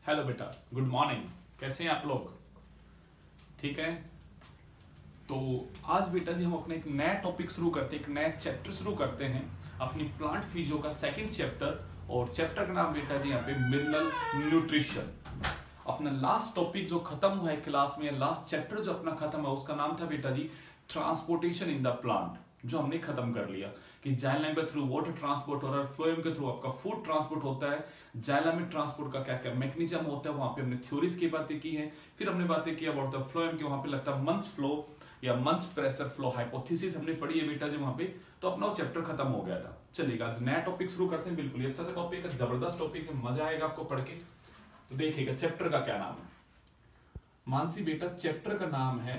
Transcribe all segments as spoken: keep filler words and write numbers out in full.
Hello बेटा, good morning. कैसे हैं आप लोग? ठीक है। तो आज बेटा जी हम अपने एक नया टॉपिक शुरू करते हैं, एक नया चैप्टर शुरू करते हैं अपनी प्लांट फिजियो का सेकंड चैप्टर। और चैप्टर का नाम बेटा जी यहाँ पे मिनरल न्यूट्रिशन। अपना लास्ट टॉपिक जो खत्म हुआ है क्लास में, लास्ट चैप्टर जो अपना खत्म हुआ उसका नाम था बेटा जी ट्रांसपोर्टेशन इन द प्लांट, जो हमने खत्म कर लिया कि जाइलम के थ्रू वाटर ट्रांसपोर्ट हो रहा है, फ्लोएम के थ्रू आपका फूड ट्रांसपोर्ट होता है, जाइलम में ट्रांसपोर्ट का क्या क्या मैकेनिज्म होता है, वहां पे हमने थ्योरीज की बातें की है। फिर हमने बातें की अबाउट द फ्लोएम की, वहां पे लगता है मंच फ्लो या मंच प्रेशर फ्लो हाइपोथेसिस हमने पढ़ी है बेटा जी वहां पे। तो अपना वो चैप्टर खत्म हो गया था। चलिएगा आज नया टॉपिक शुरू करते हैं। बिल्कुल अच्छा सा टॉपिक है, जबरदस्त टॉपिक है, मजा आएगा आपको पढ़ के। तो देखिएगा चैप्टर का क्या नाम है। मानसी बेटा चैप्टर का नाम है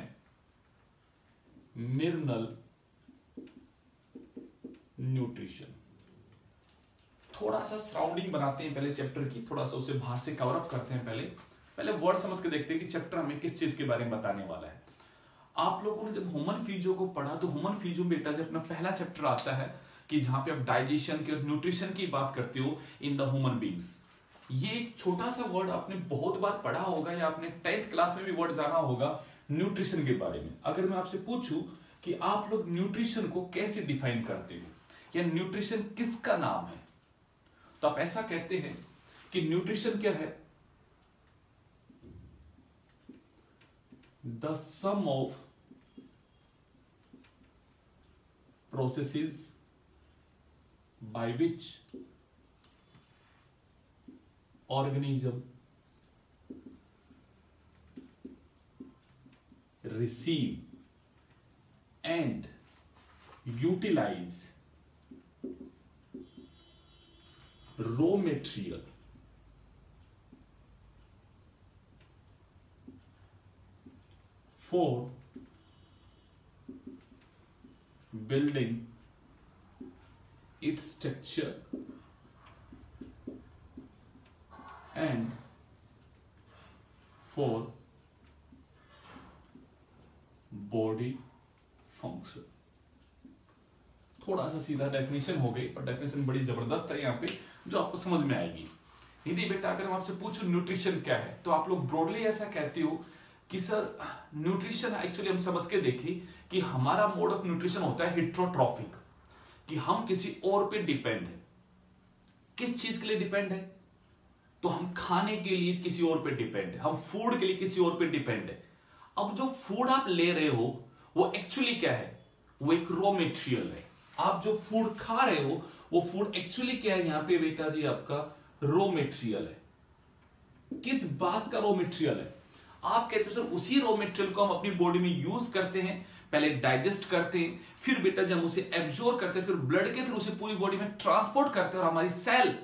मिनरल न्यूट्रिशन। थोड़ा सा सराउंडिंग बनाते हैं पहले चैप्टर की, थोड़ा सा उसे बाहर से कवर अप करते हैं। पहले पहले वर्ड समझ के देखते हैं कि चैप्टर हमें किस चीज के बारे में बताने वाला है। आप लोगों ने जब ह्यूमन फिजियो को पढ़ा तो ह्यूमन फिजियो बेटा जब अपना पहला चैप्टर आता है कि जहां पे आप डाइजेशन की और न्यूट्रिशन की बात करते हो इन द ह्यूमन बींग्स। ये एक छोटा सा वर्ड आपने बहुत बार पढ़ा होगा या आपने टेंथ क्लास में भी वर्ड जाना होगा न्यूट्रिशन के बारे में। अगर मैं आपसे पूछूं कि आप लोग न्यूट्रिशन को कैसे डिफाइन करते हो या न्यूट्रिशन किसका नाम है, तो आप ऐसा कहते हैं कि न्यूट्रिशन क्या है? The sum of processes by which organism receive and utilize raw material for building its structure and for body function। थोड़ा सा सीधा डेफिनेशन हो गई, पर डेफिनेशन बड़ी जबरदस्त है यहाँ पे जो आपको समझ में आएगी। हिंदी बेटा अगर मैं आपसे पूछूं न्यूट्रिशन क्या है, तो आप लोग ब्रॉडली ऐसा कहते हो कि सर न्यूट्रिशन एक्चुअली हम समझ के देखें कि हमारा मोड ऑफ न्यूट्रिशन होता है हिट्रोट्रॉफिक, कि हम किसी और पे डिपेंड है। किस चीज के लिए डिपेंड है? तो हम खाने के लिए किसी और पे डिपेंड है, हम फूड के लिए किसी और पे डिपेंड है। अब जो फूड आप ले रहे हो वो एक्चुअली क्या है? वो एक रॉ मटेरियल है। आप जो फूड खा रहे हो वो फूड एक्चुअली क्या है? यहां पे बेटा जी आपका रॉ मटेरियल है। किस बात का रॉ मटेरियल है? आप कहते हो सर उसी रॉ मटेरियल को हम अपनी बॉडी में यूज करते हैं, पहले डाइजेस्ट करते हैं, फिर बेटा जी हम उसे एब्जॉर्ब करते हैं, फिर ब्लड के थ्रू उसे पूरी बॉडी में ट्रांसपोर्ट करते हैं और हमारी सेल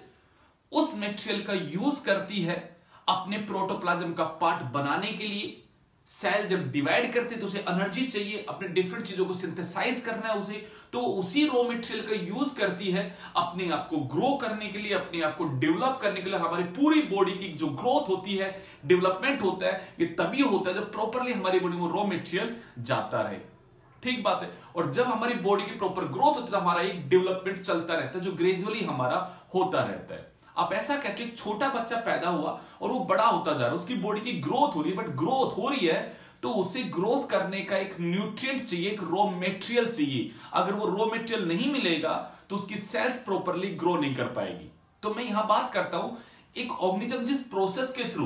उस मटेरियल का यूज करती है अपने प्रोटोप्लाज्म का पार्ट बनाने के लिए। सेल जब डिवाइड करते तो उसे एनर्जी चाहिए, अपने डिफरेंट चीजों को सिंथेसाइज करना है उसे, तो उसी रॉ मटेरियल का यूज करती है अपने आप को ग्रो करने के लिए, अपने आप को डेवलप करने के लिए। हमारी पूरी बॉडी की जो ग्रोथ होती है, डेवलपमेंट होता है, ये तभी होता है जब प्रॉपरली हमारी बॉडी में रॉ मटेरियल जाता रहे। ठीक बात है। और जब हमारी बॉडी की प्रॉपर ग्रोथ होती है तो हमारा एक डेवलपमेंट चलता रहता है जो ग्रेजुअली हमारा होता रहता है। आप ऐसा कहते हैं छोटा बच्चा पैदा हुआ और वो बड़ा होता जा रहा है, उसकी बॉडी की ग्रोथ हो रही है, बट ग्रोथ हो रही है तो उसे ग्रोथ करने का एक न्यूट्रिएंट चाहिए, एक रॉ मटेरियल चाहिए। अगर वो रॉ मटेरियल नहीं मिलेगा तो उसकी सेल्स प्रॉपरली ग्रो नहीं कर पाएगी। तो मैं यहां बात करता हूं एक ऑर्गेनिज्म जिस प्रोसेस के थ्रू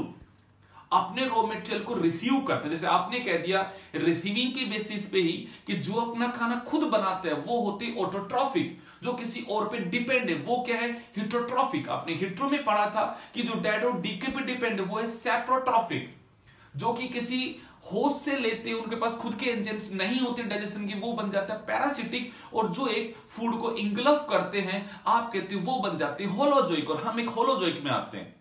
अपने रॉ मटेरियल को रिसीव करते हैं, जैसे आपने कह दिया रिसीविंग के बेसिस पे ही कि जो अपना खाना खुद बनाते हैं वो होते ऑटोट्रॉफिक, जो किसी और पे डिपेंड है वो क्या है? हिट्रोट्रॉफिक। आपने हिट्रो में पढ़ा था कि जो डेड और डीके पे डिपेंड है वो है सैप्रोट्रॉफिक, जो कि किसी होस्ट से लेते हैं, उनके पास खुद के एंजाइम्स नहीं होते डाइजेशन की, वो बन जाता है पैरासिटिक। और जो एक फूड को इंगल्फ करते हैं आप कहते हो वो बन जाते हैं होलोजोइक, और हम एक होलोजोइक में आते हैं।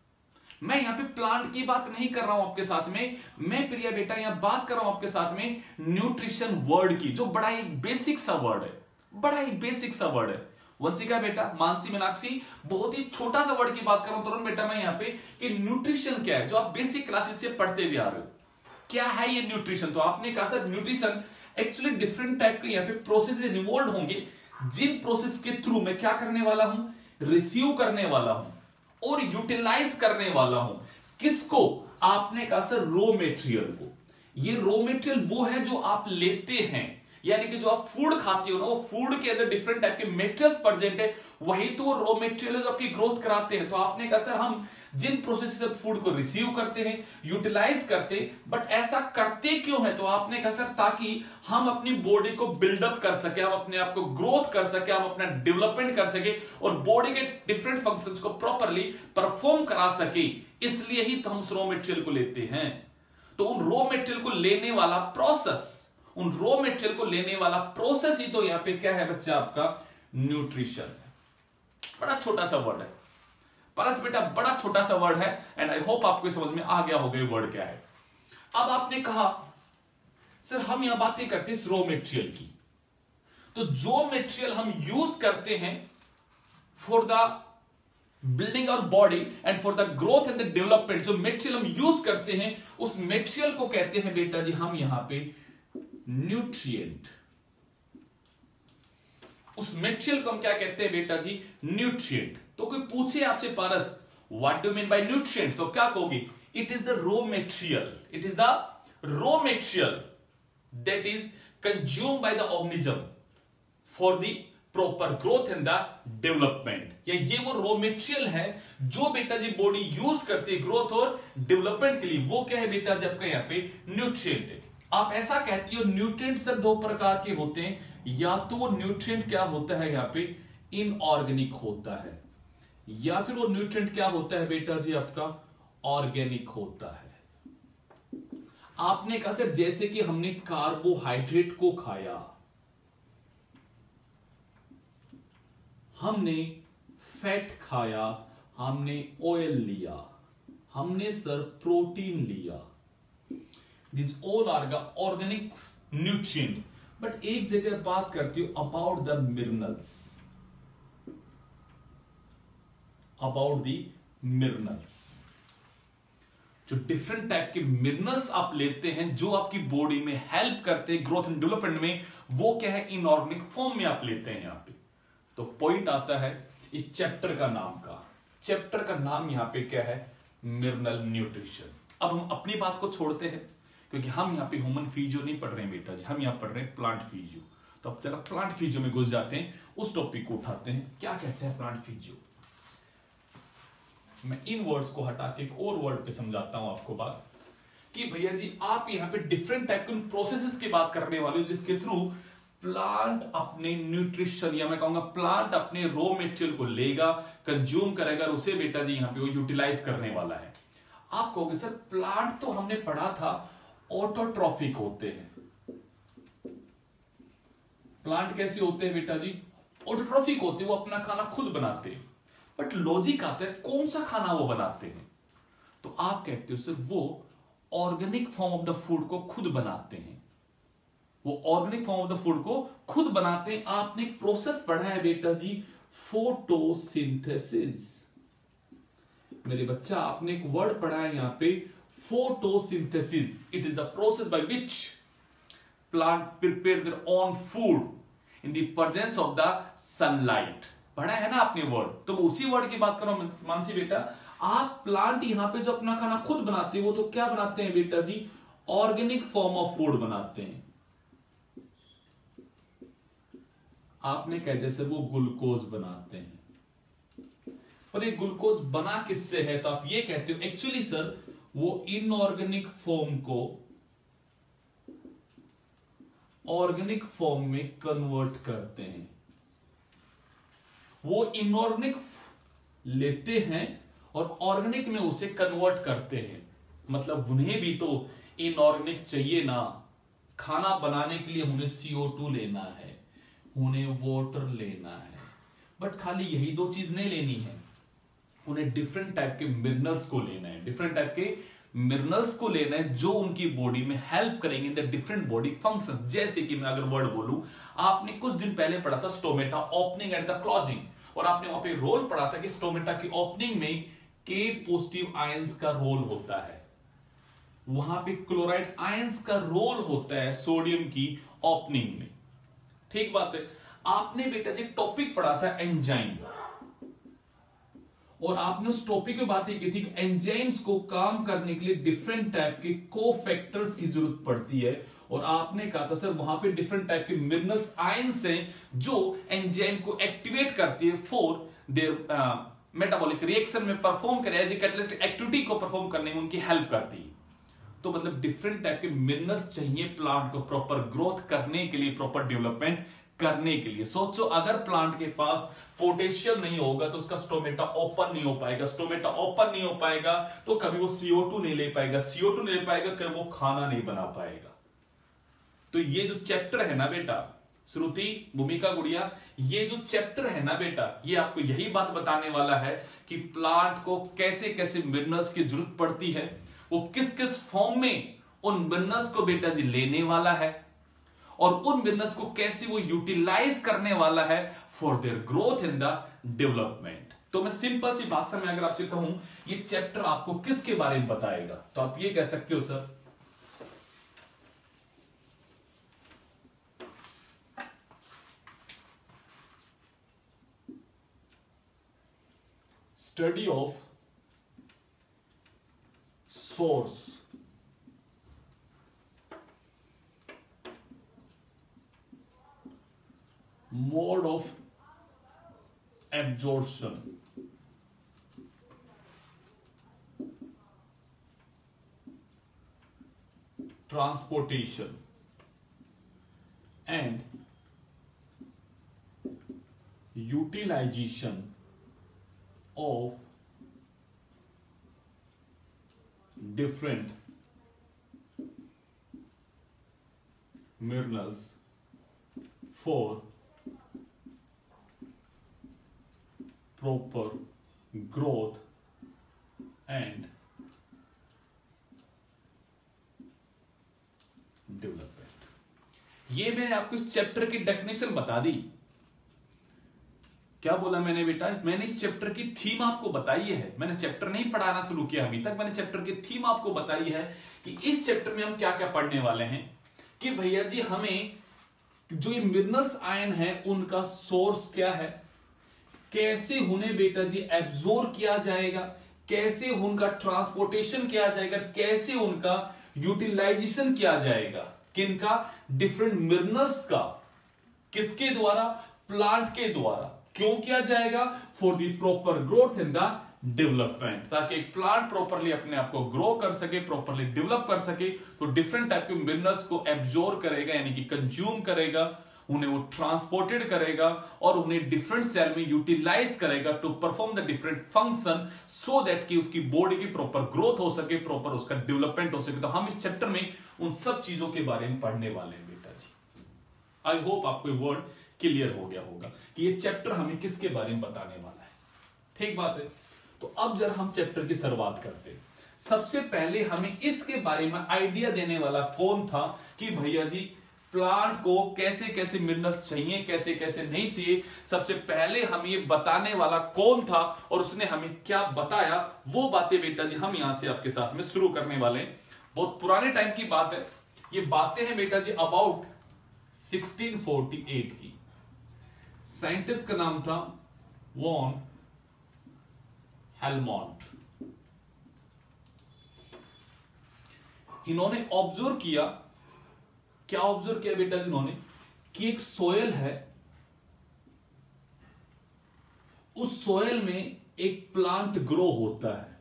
मैं यहां पे प्लांट की बात नहीं कर रहा हूं आपके साथ में, मैं प्रिया बेटा यहां बात कर रहा हूं आपके साथ में न्यूट्रिशन वर्ड की, जो बड़ा ही बेसिक सा वर्ड है, बड़ा ही बेसिक सा वर्ड है। वंशिका बेटा, मानसी, मीनाक्षी, बहुत ही छोटा सा वर्ड की बात कर रहा हूं तरुण बेटा मैं यहां पे कि न्यूट्रिशन क्या है, जो आप बेसिक क्लासेस से पढ़ते भी आ रहे हो। क्या है ये न्यूट्रिशन? तो आपने कहा sir nutrition actually different type के यहां पे प्रोसेस इन्वॉल्व होंगे, जिन प्रोसेस के थ्रू मैं क्या करने वाला हूं? रिसीव करने वाला हूं और यूटिलाइज करने वाला हूं किसको? आपने कहा सर रॉ मेटेरियल को। ये रॉ मेटेरियल वो है जो आप लेते हैं, यानी कि जो आप फूड खाते हो ना, वो फूड के अंदर डिफरेंट टाइप के मेटेरियल्स प्रेजेंट है, वही तो रॉ मेटेरियल जो आपकी ग्रोथ कराते हैं। तो आपने कहा सर हम जिन प्रोसेस से फूड को रिसीव करते हैं, यूटिलाइज करते हैं, बट ऐसा करते क्यों है? तो आपने कहा सर ताकि हम अपनी बॉडी को बिल्डअप कर सके, हम अपने आप को ग्रोथ कर सके, हम अपना डेवलपमेंट कर सके और बॉडी के डिफरेंट फंक्शंस को प्रॉपरली परफॉर्म करा सके। इसलिए ही तो हम उस रॉ मेटेरियल को लेते हैं। तो उन रॉ मेटेरियल को लेने वाला प्रोसेस, उन रॉ मेटेरियल को लेने वाला प्रोसेस ही तो यहां पे क्या है बच्चा? आपका न्यूट्रिशन है। बड़ा छोटा सा वर्ड है परस बेटा, बड़ा छोटा सा वर्ड है, एंड आई होप आपको समझ में आ गया होगा ये वर्ड क्या है। अब आपने कहा सर हम यहां बातें करते हैं रॉ मेटेरियल की, तो जो मेटेरियल हम यूज करते हैं फॉर द बिल्डिंग और body and for the growth and the development, जो मेटेरियल हम यूज करते हैं उस मेटेरियल को कहते हैं बेटा जी हम यहां पे न्यूट्रिएंट। उस मेटेरियल को हम क्या कहते हैं बेटा जी? न्यूट्रिएंट। तो कोई पूछे आपसे Paras what do mean by nutrient, तो क्या कहोगे? It is the raw material, it is the raw material that is consumed by the organism for the proper growth and the development. या ये वो रॉ मेटेरियल है जो बेटा जी बॉडी यूज करती है ग्रोथ और डेवलपमेंट के लिए, वो क्या है बेटा जी? आपका यहां पे न्यूट्रिएंट है। आप ऐसा कहती हो न्यूट्रिएंट सर दो प्रकार के होते हैं, या तो वो न्यूट्रिएंट क्या होता है यहां पे? इनऑर्गेनिक होता है, या फिर वो न्यूट्रिएंट क्या होता है बेटा जी? आपका ऑर्गेनिक होता है। आपने कहा सर जैसे कि हमने कार्बोहाइड्रेट को खाया, हमने फैट खाया, हमने ऑयल लिया, हमने सर प्रोटीन लिया, These all are the organic nutrient. But एक जगह बात करती हूं about the minerals, about the minerals. जो डिफरेंट टाइप के मिनरल्स आप लेते हैं जो आपकी बॉडी में हेल्प करते हैं ग्रोथ एंड डेवलपमेंट में, वो क्या है? इनऑर्गेनिक फॉर्म में आप लेते हैं यहां पे। तो पॉइंट आता है इस चैप्टर का नाम का, चैप्टर का नाम यहां पे क्या है? Mineral nutrition. अब हम अपनी बात को छोड़ते हैं क्योंकि हम यहाँ पे ह्यूमन फिजियो नहीं पढ़ रहे हैं बेटा जी, हम यहाँ पढ़ रहे हैं प्लांट फिजियो। तो अब जरा प्लांट फिजियो में घुस जाते हैं, उस टॉपिक को उठाते हैं। क्या कहते हैं प्लांट फिजियो? मैं इन वर्ड्स को हटा के एक और वर्ड पे समझाता हूं आपको बात कि भैया जी आप यहाँ पे डिफरेंट टाइप के प्रोसेसेस की बात करने वाले हो जिसके थ्रू प्लांट अपने न्यूट्रिशन, या मैं कहूंगा प्लांट अपने रॉ मेटेरियल को लेगा, कंज्यूम करेगा और उसे बेटा जी यहाँ पे वो यूटिलाइज करने वाला है। आप कहोगे सर प्लांट तो हमने पढ़ा था ऑटोट्रॉफिक होते हैं। प्लांट कैसे होते हैं बेटा जी? ऑटोट्रॉफिक होते हैं, वो अपना खाना खुद बनाते हैं। बट लॉजिक आता है कौन सा खाना वो बनाते हैं? तो आप कहते हो सर वो organic form of the food को खुद बनाते हैं, वो organic form of the food को खुद बनाते हैं। आपने एक प्रोसेस पढ़ा है बेटा जी, फोटोसिंथेसिस। मेरे बच्चा आपने एक वर्ड पढ़ा है यहां पे photosynthesis. It is the process by which plant prepare their own food in the presence of the sunlight. पढ़ा है ना आपने वर्ड? तो उसी वर्ड की बात करो मानसी बेटा। आप प्लांट यहाँ पे जो अपना खाना खुद बनाते हैं वो तो क्या बनाते हैं बेटा जी? ऑर्गेनिक फॉर्म ऑफ फूड बनाते हैं। आपने कह जैसे वो ग्लूकोज बनाते हैं, और ये ग्लूकोज बना किससे है? तो आप ये कहते हो एक्चुअली सर वो इनऑर्गेनिक फॉर्म को ऑर्गेनिक फॉर्म में कन्वर्ट करते हैं। वो इनऑर्गेनिक लेते हैं और ऑर्गेनिक में उसे कन्वर्ट करते हैं। मतलब उन्हें भी तो इनऑर्गेनिक चाहिए ना, खाना बनाने के लिए उन्हें सी ओ टू लेना है, उन्हें वाटर लेना है, बट खाली यही दो चीज नहीं लेनी है, उन्हें डिफरेंट टाइप के मिनरल्स को लेना है, डिफरेंट टाइप के मिनरल्स को लेना है जो उनकी बॉडी में हेल्प करेंगे in the different body functions. जैसे कि मैं अगर वर्ड बोलूं, आपने कुछ दिन पहले पढ़ा था stomata opening and the closing, और आपने वहां पे रोल पढ़ा था कि स्टोमेटा की ओपनिंग में के पॉजिटिव आयंस का रोल होता है, वहां पे क्लोराइड आयंस का रोल होता है सोडियम की ओपनिंग में। ठीक बात है। आपने बेटा जी टॉपिक पढ़ा था एंजाइम, और आपने उस टॉपिक में बात की थी कि एंजाइम्स को काम करने के लिए डिफरेंट टाइप के कोफैक्टर्स की जरूरत पड़ती है, और आपने कहा था सर वहां पे डिफरेंट टाइप के मिनरल्स आयंस हैं जो एंजाइम को एक्टिवेट करती है फॉर देयर मेटाबॉलिक रिएक्शन में परफॉर्म करे, एज ए कैटालिटिक एक्टिविटी को परफॉर्म करने में उनकी हेल्प करती है। तो मतलब डिफरेंट टाइप के मिनरल्स चाहिए प्लांट को प्रॉपर ग्रोथ करने के लिए, प्रॉपर डेवलपमेंट करने के लिए। सोचो अगर प्लांट के पास पोटेशियम नहीं होगा तो उसका स्टोमेटा ओपन नहीं हो पाएगा, स्टोमेटा ओपन नहीं हो पाएगा तो कभी वो सी ओ टू नहीं ले पाएगा, सी ओ टू नहीं ले पाएगा कभी वो खाना नहीं बना पाएगा। तो ये जो चैप्टर है ना बेटा, श्रुति, भूमिका, गुड़िया, ये जो चैप्टर है ना बेटा, ये आपको यही बात बताने वाला है कि प्लांट को कैसे कैसे मिनरल्स की जरूरत पड़ती है, वो किस किस फॉर्म में उन मिनरल्स को बेटा जी लेने वाला है, और उन मिनरल्स को कैसे वो यूटिलाइज करने वाला है for their growth in the development. तो मैं सिंपल सी भाषा में अगर आपसे कहूं ये चैप्टर आपको किसके बारे में बताएगा, तो आप ये कह सकते हो sir study of source, mode of absorption, transportation and utilization of different minerals for proper growth and development. ये मैंने आपको इस चैप्टर की डेफिनेशन बता दी। क्या बोला मैंने बेटा, मैंने इस चैप्टर की थीम आपको बताई है। मैंने चैप्टर नहीं पढ़ाना शुरू किया अभी तक, मैंने चैप्टर की थीम आपको बताई है कि इस चैप्टर में हम क्या क्या पढ़ने वाले हैं। कि भैया जी हमें जो ये मिनरल्स आयन है उनका सोर्स क्या है, कैसे उन्हें बेटा जी एब्जॉर्ब किया जाएगा, कैसे उनका ट्रांसपोर्टेशन किया जाएगा, कैसे उनका यूटिलाइजेशन किया जाएगा, किनका, डिफरेंट मिनरल्स का, किसके द्वारा, प्लांट के द्वारा। क्यों किया जाएगा, for the proper growth in the development, ताकि एक प्लांट प्रॉपरली अपने आप को ग्रो कर सके, प्रॉपरली डेवलप कर सके। तो डिफरेंट टाइप के मिनरल्स को एब्जॉर्ब करेगा, यानी कि कंज्यूम करेगा, उन्हें वो ट्रांसपोर्टेड करेगा और उन्हें डिफरेंट सेल में यूटिलाइज करेगा to perform the different function, so that कि उसकी बॉडी की प्रॉपर ग्रोथ हो सके, प्रॉपर उसका डेवलपमेंट हो सके। तो हम इस चैप्टर में उन सब चीजों के बारे में पढ़ने वाले हैं बेटा जी। आई होप आपको वर्ड क्लियर हो गया होगा कि ये चैप्टर हमें किसके बारे में बताने वाला है। ठीक बात है। तो अब जरा हम चैप्टर की शुरुआत करते हैं। सबसे पहले हमें इसके बारे में आइडिया देने वाला कौन था कि भैया जी प्लांट को कैसे कैसे मिनरल्स चाहिए, कैसे कैसे नहीं चाहिए। सबसे पहले हम ये बताने वाला कौन था और उसने हमें क्या बताया, वो बातें बेटा जी हम यहां से आपके साथ में शुरू करने वाले हैं। बहुत पुराने टाइम की बात है, ये बातें हैं बेटा जी अबाउट सिक्सटीन फोर्टी एट की। साइंटिस्ट का नाम था वॉन हेलमोंट। इन्होंने ऑब्जर्व किया, क्या ऑब्जर्व किया बेटा जी इन्होंने, कि एक सोयल है, उस सोयल में एक प्लांट ग्रो होता है,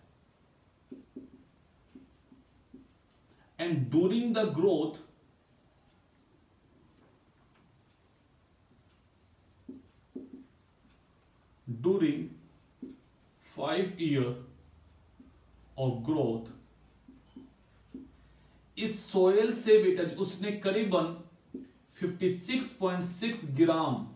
and during the growth during five year of growth, इस सोयल से बेटा जी उसने करीबन छप्पन पॉइंट छह ग्राम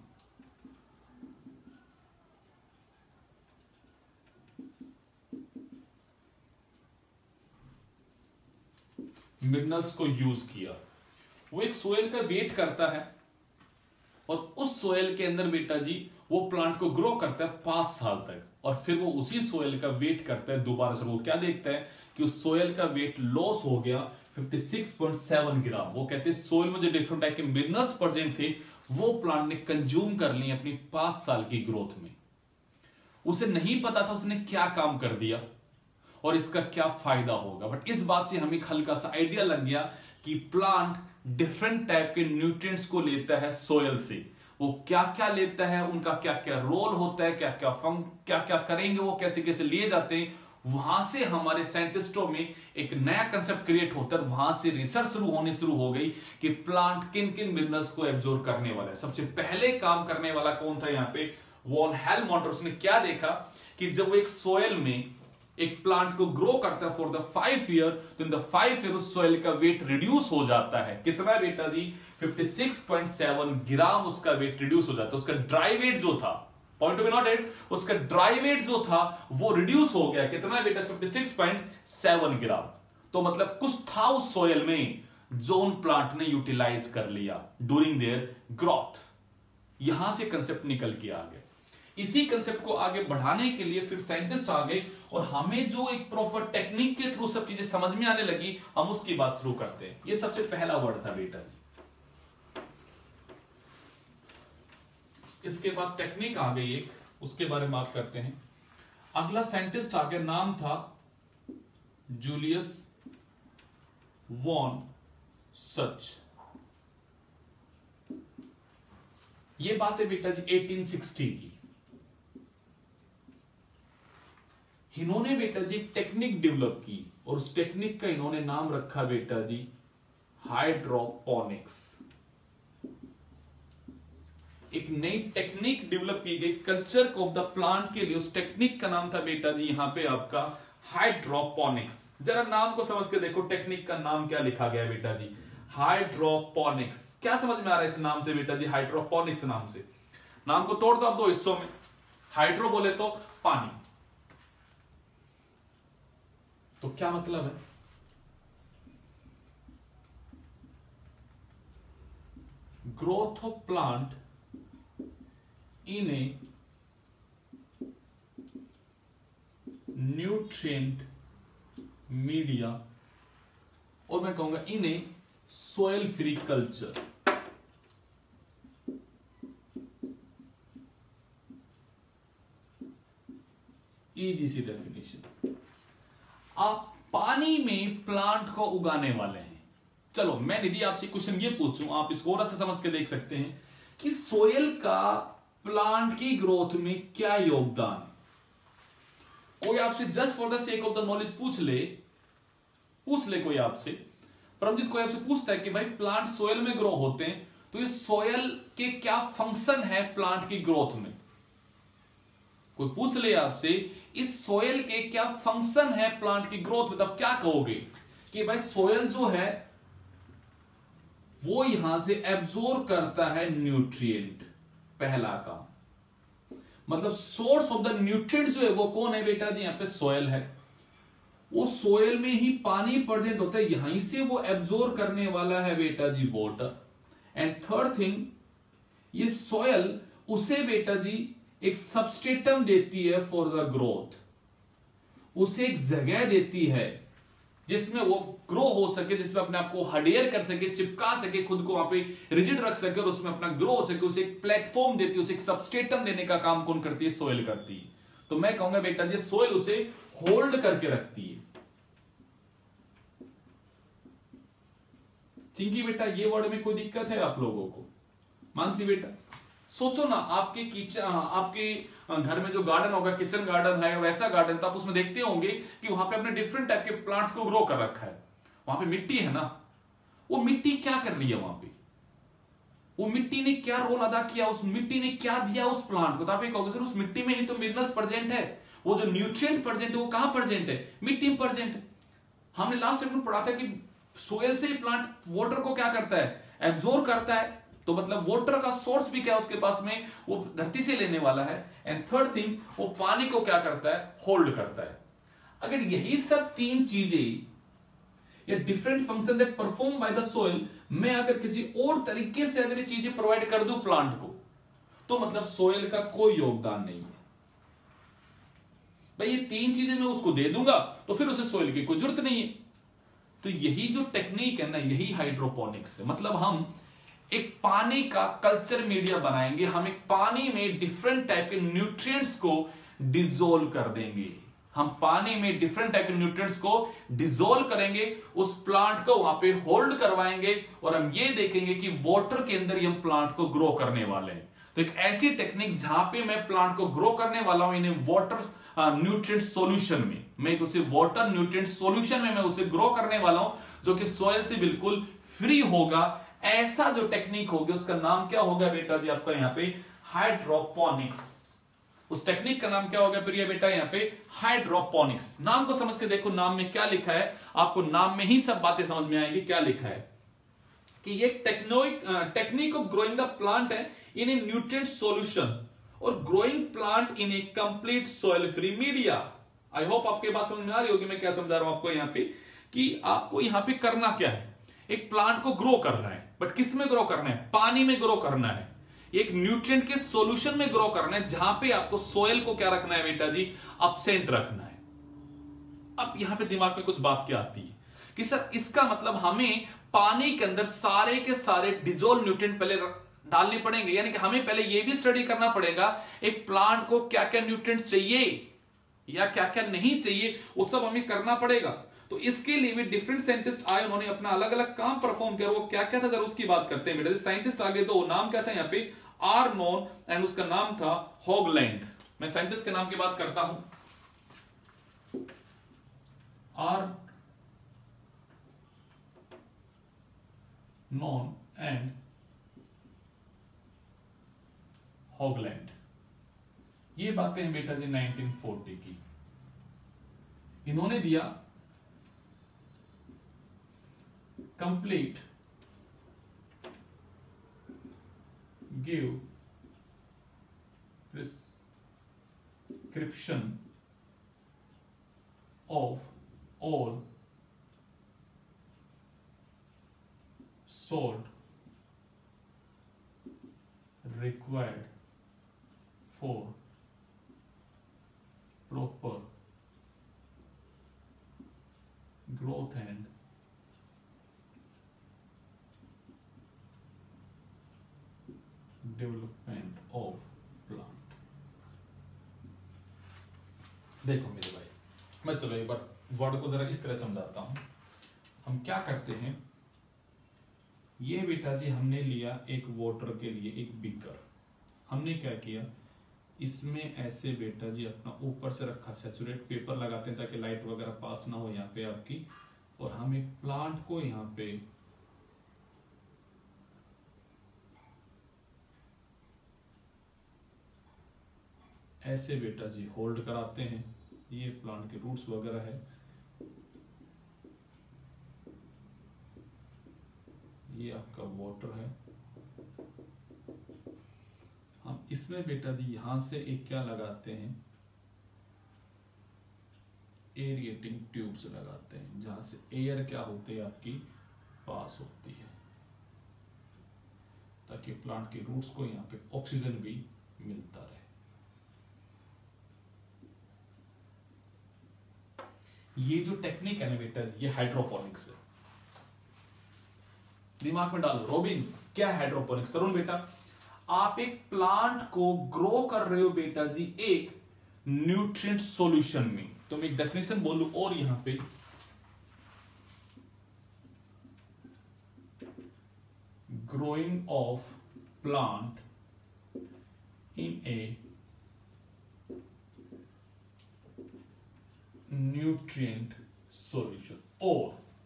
मिनरल्स को यूज किया। वो एक सोयल का वेट करता है और उस सोयल के अंदर बेटा जी वो प्लांट को ग्रो करता है पांच साल तक, और फिर वो उसी सोयल का वेट करता है दोबारा से। वो क्या देखता है कि उस सोयल का वेट लॉस हो गया छप्पन पॉइंट सात ग्राम। वो कहते हैं सोयल में जो डिफरेंट टाइप के मिनरल्स प्रेजेंट थे वो प्लांट ने कंज्यूम कर लिए अपनी पांच साल की ग्रोथ में। उसे नहीं पता था उसने क्या काम कर दिया और इसका क्या फायदा होगा, बट इस बात से हमें एक हल्का सा आइडिया लग गया कि प्लांट डिफरेंट टाइप के न्यूट्रिएंट्स को लेता है सोयल से। वो क्या क्या लेता है, उनका क्या क्या रोल होता है, क्या क्या फंक क्या क्या करेंगे, वो कैसे कैसे लिए जाते हैं, वहां से हमारे साइंटिस्टों में एक नया कंसेप्ट क्रिएट होता है। वहां से रिसर्च शुरू होनी शुरू हो गई कि प्लांट किन किन मिनरल्स को एब्जॉर्ब करने वाला है। सबसे पहले काम करने वाला कौन था यहाँ पे, वॉन हेलमोंट। उसने क्या देखा कि जब वो एक सोयल में एक प्लांट को ग्रो करता है फॉर द फाइव ईयर, तो इन द फाइव ईयर उस सोयल का वेट रिड्यूस हो जाता है। कितना बेटा जी, छप्पन पॉइंट सात ग्राम उसका वेट रिड्यूस हो जाता है। उसका ड्राई वेट जो था, पॉइंट टू बी नोटेड, उसका ड्राई वेट जो था वो रिड्यूस हो गया। कितना बेटा, छप्पन पॉइंट सात ग्राम। तो मतलब कुछ था उस सोयल में जो उन प्लांट ने यूटिलाइज कर लिया ड्यूरिंग देयर ग्रोथ। यहां से कंसेप्ट निकल के आ गया। इसी कंसेप्ट को आगे बढ़ाने के लिए फिर साइंटिस्ट आ गए और हमें जो एक प्रॉपर टेक्निक के थ्रू सब चीजें समझ में आने लगी, हम उसकी बात शुरू करते हैं। ये सबसे पहला वर्ड था बेटा जी। इसके बाद टेक्निक आ गई एक, उसके बारे में बात करते हैं। अगला साइंटिस्ट आ गया, नाम था जूलियस वॉन सच। ये बात है बेटा जी अठारह सौ साठ की। इन्होंने बेटा जी टेक्निक डेवलप की और उस टेक्निक का इन्होंने नाम रखा बेटा जी हाइड्रोपोनिक्स। एक नई टेक्निक डेवलप की गई कल्चर ऑफ द प्लांट के लिए। उस टेक्निक का नाम था बेटा जी यहां पे आपका हाइड्रोपोनिक्स। जरा नाम को समझ के देखो, टेक्निक का नाम क्या लिखा गया है बेटा जी, हाइड्रोपोनिक्स। क्या समझ में आ रहा है इस नाम से बेटा जी, हाइड्रोपोनिक्स नाम से? नाम को तोड़ दो आप दो हिस्सों में। हाइड्रो बोले तो पानी, तो क्या मतलब है, growth of plant in a nutrient media, और मैं कहूंगा in a soil free culture. Easy see definition. आप पानी में प्लांट को उगाने वाले हैं। चलो मैं निधि आपसे क्वेश्चन ये पूछूं, आप इसको और अच्छा समझ के देख सकते हैं कि सोयल का प्लांट की ग्रोथ में क्या योगदान। कोई आपसे just for the sake of the knowledge पूछ ले पूछ ले कोई आपसे, परमजीत कोई आपसे पूछता है कि भाई प्लांट सोयल में ग्रो होते हैं, तो ये सोयल के क्या फंक्शन है प्लांट की ग्रोथ में। कोई पूछ ले आपसे इस सोयल के क्या फंक्शन है प्लांट की ग्रोथ में, तब क्या कहोगे कि भाई सोयल जो है वो यहां से एब्जॉर्ब करता है न्यूट्रिएंट। पहला काम मतलब सोर्स ऑफ द न्यूट्रिएंट जो है वो कौन है बेटा जी, यहां पे सोयल है। वो सोयल में ही पानी प्रेजेंट होता है, यहीं से वो एब्जॉर्ब करने वाला है बेटा जी वाटर। एंड थर्ड थिंग, ये सोयल उसे बेटा जी एक सबस्ट्रेटम देती है फॉर द ग्रोथ, उसे एक जगह देती है जिसमें वो ग्रो हो सके, जिसमें अपने आप को हडेयर कर सके, चिपका सके, खुद को वहां पे रिजिड रख सके और उसमें अपना ग्रो हो सके। उसे एक प्लेटफॉर्म देती है, उसे एक सबस्ट्रेटम देने का काम कौन करती है, सोयल करती है। तो मैं कहूंगा बेटा जी सोयल उसे होल्ड करके रखती है। चिंकी बेटा ये वर्ड में कोई दिक्कत है आप लोगों को? मानसी बेटा सोचो ना, आपके किचन आपके घर में जो गार्डन होगा, किचन गार्डन है, वैसा गार्डन, तो आप उसमें देखते होंगे कि वहां पे अपने डिफरेंट टाइप के प्लांट्स को ग्रो कर रखा है। वहां पे मिट्टी है ना, वो मिट्टी क्या कर रही है वहां पे, वो मिट्टी ने क्या रोल अदा किया, उस मिट्टी ने क्या दिया उस प्लांट को। तो आप ये कहोगे सर उस मिट्टी में ही तो मिनरल्स प्रेजेंट है, वो जो न्यूट्रिएंट प्रेजेंट है वो कहां प्रेजेंट है, मिट्टी में प्रेजेंट है। हमने लास्ट चैप्टर में पढ़ा था कि सोयल से प्लांट वाटर को क्या करता है, एब्जॉर्ब करता है। तो मतलब वाटर का सोर्स भी क्या है उसके पास में, वो धरती से लेने वाला है। एंड थर्ड थिंग, वो पानी को क्या करता है, होल्ड करता है। अगर यही सब तीन चीजें या different function that perform by the soil, मैं अगर किसी और तरीके से अगर ये चीजें प्रोवाइड कर दूं प्लांट को, तो मतलब सोइल का कोई योगदान नहीं है। भाई ये तीन चीजें मैं उसको दे दूंगा तो फिर उसे सोइल की कोई जरूरत नहीं है। तो यही जो टेक्निक है ना, यही हाइड्रोपोनिक्स है। मतलब हम एक पानी का कल्चर मीडिया बनाएंगे, हम एक पानी में डिफरेंट टाइप के न्यूट्रिएंट्स को डिजोल्व कर देंगे। हम पानी में डिफरेंट टाइप के न्यूट्रिएंट्स को डिसॉल्व करेंगे, उस प्लांट को वहां पे होल्ड करवाएंगे और हम ये देखेंगे कि वाटर के अंदर ही हम प्लांट को ग्रो करने वाले हैं। तो एक ऐसी टेक्निक जहां पे मैं प्लांट को ग्रो करने वाला हूं इन्हें वाटर न्यूट्रिएंट सॉल्यूशन में, मैं उसे वाटर न्यूट्रिएंट सॉल्यूशन में मैं उसे ग्रो करने वाला हूं जो कि सॉइल से बिल्कुल फ्री होगा। ऐसा जो टेक्निक होगी उसका नाम क्या होगा बेटा जी आपका यहाँ पे हाइड्रोपोनिक्स। उस टेक्निक का नाम क्या होगा प्रिय बेटा यहाँ पे हाइड्रोपोनिक्स। नाम को समझ के देखो, नाम में क्या लिखा है, आपको नाम में ही सब बातें समझ में आएंगी। क्या लिखा है कि ये technique technique of growing the plant है इन ए न्यूट्रिएंट सॉल्यूशन और growing plant in a complete soil free media. I hope आपके बात समझ में आ रही होगी मैं क्या समझा रहा हूं आपको यहाँ पे, कि आपको यहाँ पे करना क्या है। एक प्लांट को ग्रो करना है, बट किस में ग्रो करना है, पानी में ग्रो करना है, एक न्यूट्रिएंट के सॉल्यूशन में ग्रो करना है जहां पे आपको सोयल को क्या रखना है बेटा जी, अपसेंट रखना है। अब यहां पे दिमाग में कुछ बात क्या आती है कि सर इसका मतलब हमें पानी के अंदर सारे के सारे डिसॉल्व न्यूट्रिएंट पहले डालने पड़ेंगे, यानी कि हमें पहले यह भी स्टडी करना पड़ेगा एक प्लांट को क्या क्या न्यूट्रिएंट चाहिए या क्या क्या नहीं चाहिए, वो सब हमें करना पड़ेगा। तो इसके लिए भी डिफरेंट साइंटिस्ट आए, उन्होंने अपना अलग अलग काम परफॉर्म किया। वो क्या क्या था जरा उसकी बात करते हैं बेटा। साइंटिस्ट आगे दो, नाम क्या था यहाँ पे आर्नोन एंड उसका नाम था हॉगलैंड। मैं साइंटिस्ट के नाम की बात करता हूं, आर्नोन एंड हॉगलैंड। ये बातें हैं बेटा जी नाइनटीन फोर्टी की। इन्होंने दिया complete give prescription of all salt required for proper growth and development of plant. देखो मेरे भाई, मैं चलो एक बार वर्ड को जरा इस तरह समझाता हूं। हम क्या करते हैं, ये बेटा जी हमने लिया एक वाटर के लिए एक बीकर, हमने क्या किया इसमें ऐसे बेटा जी अपना ऊपर से रखा, सैचुरेट पेपर लगाते हैं ताकि लाइट वगैरह पास ना हो यहाँ पे आपकी, और हम एक प्लांट को यहाँ पे ऐसे बेटा जी होल्ड कराते हैं। ये प्लांट के रूट्स वगैरह है, ये आपका वाटर है। हम इसमें बेटा जी यहां से एक क्या लगाते हैं, एरिएटिंग ट्यूब्स लगाते हैं जहां से एयर क्या होती है आपकी पास होती है, ताकि प्लांट के रूट्स को यहाँ पे ऑक्सीजन भी मिलता रहे। ये जो टेक्निक है ना बेटा ये हाइड्रोपोनिक्स है। दिमाग में डालो रोबिन, क्या है हाइड्रोपोनिक्स। तरुण बेटा, आप एक प्लांट को ग्रो कर रहे हो बेटा जी एक न्यूट्रिएंट सॉल्यूशन में। तो मैं एक डेफिनेशन बोलूं और यहां पे growing of plant in a nutrient solution or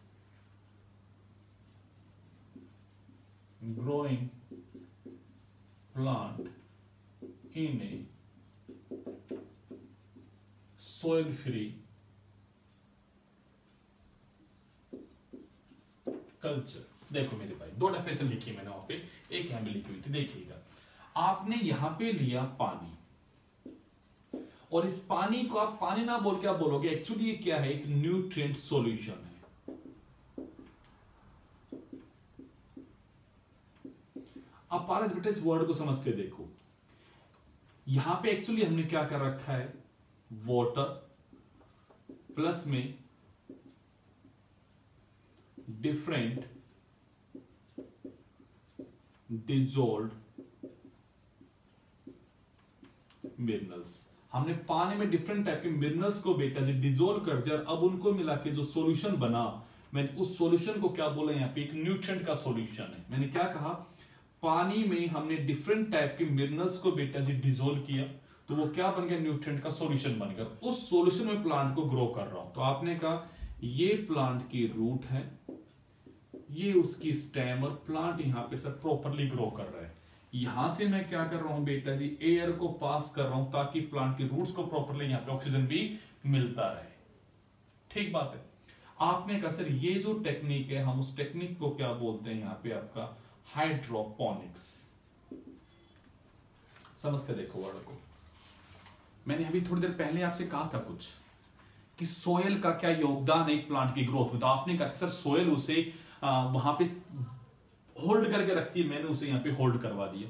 growing plant in a soil free culture। देखो मेरे भाई दो डेफिनेशन लिखी मैंने वहां पे, एक यहां पे लिखी हुई थी, देखिएगा। आपने यहां पे लिया पानी और इस पानी को आप पानी ना बोल के आप बोलोगे एक्चुअली ये क्या है, एक न्यूट्रिएंट सॉल्यूशन है। अब पारस बेटा इस वर्ड को समझ के देखो, यहां पे एक्चुअली हमने क्या कर रखा है, वाटर प्लस में डिफरेंट डिसॉल्व्ड मिनरल्स। हमने पानी में डिफरेंट टाइप के मिनरल्स को बेटा जी डिजोल्व कर दिया और अब उनको मिला के जो सॉल्यूशन बना, मैंने उस सॉल्यूशन को क्या बोला यहाँ पे, एक न्यूट्रिएंट का सॉल्यूशन है। मैंने क्या कहा, पानी में हमने डिफरेंट टाइप के मिनरल्स को बेटा जी डिजोल्व किया तो वो क्या बन गया, न्यूट्रिएंट का सॉल्यूशन बन गया। उस सॉल्यूशन में प्लांट को ग्रो कर रहा हूं। तो आपने कहा ये प्लांट की रूट है, ये उसकी स्टेम और प्लांट यहां पे सर प्रॉपरली ग्रो कर रहा है। यहां से मैं क्या कर रहा हूं बेटा जी, एयर को पास कर रहा हूं ताकि प्लांट की रूट्स को प्रॉपरली यहां पे ऑक्सीजन भी मिलता रहे। ठीक बात है। आपने कहा सर ये जो टेक्निक है हम उस टेक्निक को क्या बोलते हैं, यहां पे आपका हाइड्रोपोनिक्स। समझ कर देखो वर्ड को। मैंने अभी थोड़ी देर पहले आपसे कहा था कुछ कि सोयल का क्या योगदान है एक प्लांट की ग्रोथ में। तो आपने कहा सर सोयल उसे आ, वहां पे होल्ड करके रखती है, मैंने उसे यहां पे होल्ड करवा दिया।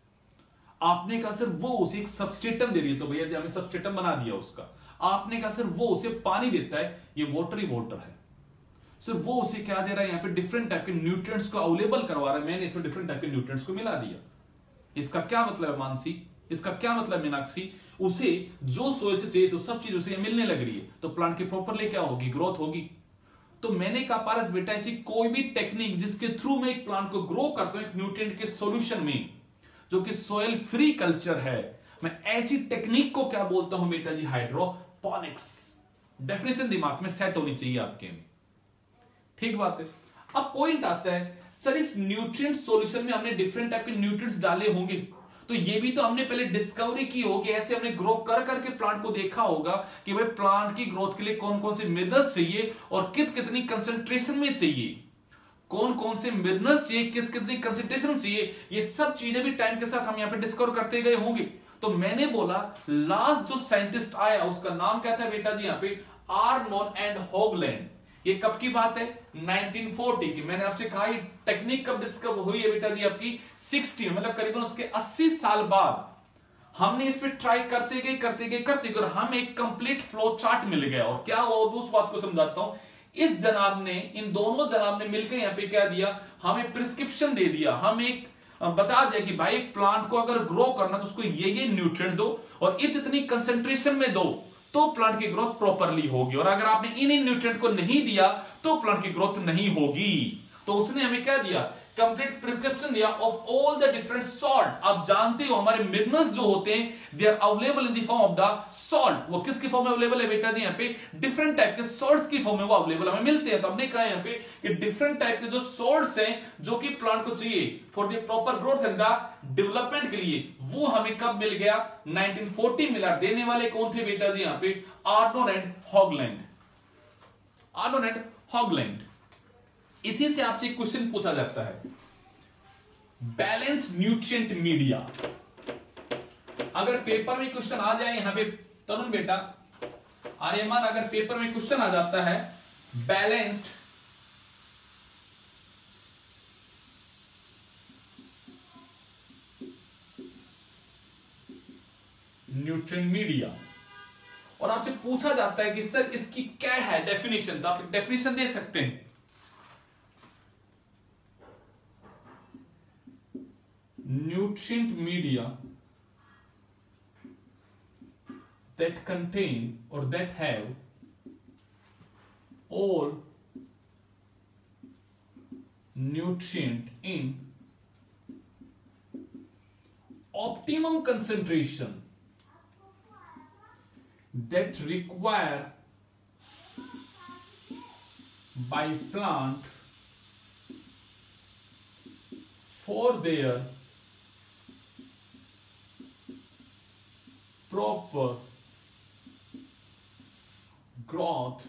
आपने कहा सर वो उसे एक सबस्ट्रेटम दे रही है, तो भैया जी हमें सबस्ट्रेटम बना दिया उसका। आपने कहा सर वो उसे पानी देता है, ये वाटरी वाटर है। सर वो उसे क्या दे रहा है, यहां पे डिफरेंट टाइप के न्यूट्रिएंट्स को अवेलेबल करवा रहा है, मैंने इसमें डिफरेंट टाइप के न्यूट्रिएंट्स को मिला दिया। इसका क्या मतलब है मानसी, इसका क्या मतलब मीनाक्षी, उसे जो सोयल से चाहिए तो सब चीज उसे मिलने लग रही है, तो प्लांट की प्रॉपरली क्या होगी, ग्रोथ होगी। तो मैंने कहा पारस बेटा ऐसी कोई भी टेक्निक जिसके थ्रू मैं एक प्लांट को ग्रो करता हूं एक न्यूट्रिएंट के सॉल्यूशन में, जो कि सोयल फ्री कल्चर है, मैं ऐसी टेक्निक को क्या बोलता हूं बेटा जी, हाइड्रोपोनिक्स। डेफिनेशन दिमाग में सेट होनी चाहिए आपके में। ठीक बात है। अब पॉइंट आता है सर इस न्यूट्रिएंट सॉल्यूशन में हमने डिफरेंट टाइप के न्यूट्रिएंट्स डाले होंगे, तो ये भी तो हमने पहले डिस्कवरी की होगी, ऐसे हमने ग्रो कर करके प्लांट को देखा होगा कि भाई प्लांट की ग्रोथ के लिए कौन कौन से मिनरल्स चाहिए और कित कितनी कंसंट्रेशन में चाहिए, कौन कौन से मिनरल्स चाहिए, किस कितनी कंसंट्रेशन में चाहिए, ये सब चीजें भी टाइम के साथ हम यहाँ पे डिस्कवर करते गए होंगे। तो मैंने बोला लास्ट जो साइंटिस्ट आया उसका नाम क्या था बेटा जी, यहाँ पे आर्नोन एंड हॉगलैंड। ये कब की बात है, नाइनटीन फोर्टी की। मैंने आपसे कहा ये टेक्निक कब डिस्कवर हुई है बेटा जी, आपकी सिक्सटी में, मतलब करीबन उसके अस्सी साल बाद हमने इस पे ट्राई करते गए करते गए करते गए और हमें एक कंप्लीट फ्लो चार्ट मिल गया। और क्या हुआ उस बात को समझाता हूं। इस जनाब ने, इन दोनों जनाब ने मिलकर यहां पे क्या दिया, हमें प्रिस्क्रिप्शन दे दिया, हम एक बता दिया कि भाई एक प्लांट को अगर ग्रो करना तो उसको ये ये न्यूट्रिएंट दो और इतनी कंसेंट्रेशन में दो तो प्लांट की ग्रोथ प्रॉपरली होगी, और अगर आपने इन इन न्यूट्रिएंट को नहीं दिया तो प्लांट की ग्रोथ नहीं होगी। तो उसने हमें क्या दिया, कंप्लीट प्रिस्क्रिप्शन दिया of all the different salt. आप जानते हो हमारे मिनरल्स जो होते हैं they are available in the form of the salt. वो किसकी फॉर्म में अवेलेबल है बेटा जी, यहाँ पे डिफरेंट टाइप के सॉल्ट्स की फॉर्म में वो अवेलेबल हमें मिलते हैं। तो हमने कहा यहाँ पे कि डिफरेंट टाइप के जो सॉल्ट्स हैं जो कि प्लांट को चाहिए for the proper growth and the development के लिए, वो हमें कब मिल गया, नाइनटीन फोर्टी मिला। देने वाले कौन थे बेटा जी, यहाँ पे Arnon and Hoagland. Arnon and Hoagland. इसी से आपसे एक क्वेश्चन पूछा जाता है, बैलेंस न्यूट्रिएंट मीडिया। अगर पेपर में क्वेश्चन आ जाए यहां पे तरुण बेटा, आर्यमान, अगर पेपर में क्वेश्चन आ जाता है बैलेंस्ड न्यूट्रिएंट मीडिया और आपसे पूछा जाता है कि सर इसकी क्या है डेफिनेशन, तो आप डेफिनेशन दे सकते हैं। nutrient media that contain or that have all nutrient in optimum concentration that require by plant for their proper growth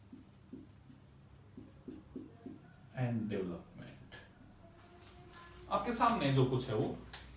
and development। आपके सामने जो कुछ है वो,